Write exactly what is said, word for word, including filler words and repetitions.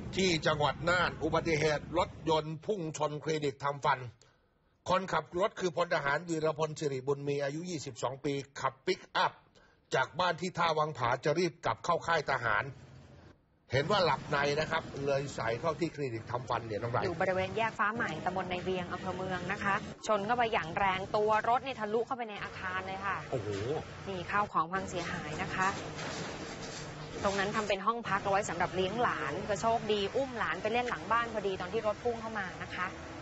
ที่จังหวัดน่านอุบัติเหตุรถยนต์พุ่งชนคลินิกทำฟันคนขับรถคือพลทหารวีรพลสิริบุญมีอายุยี่สิบสองปีขับปิกอัพจากบ้านที่ท่าวังผาจะรีบกลับเข้าค่ายทหารเห็นว่าหลับในนะครับเลยใส่เข้าที่คลินิกทำฟันเนี่ยน้องไรอยู่บริเวณแยกฟ้าใหม่ตำบลในเวียงอำเภอเมืองนะคะชนเข้าไปอย่างแรงตัวรถนี่ทะลุเข้าไปในอาคารเลยค่ะโอ้โหนี่ข้าวของพังเสียหายนะคะตรงนั้นทำเป็นห้องพักเอาไว้สำหรับเลี้ยงหลานก็โชคดีอุ้มหลานไปเล่นหลังบ้านพอดีตอนที่รถพุ่งเข้ามานะคะ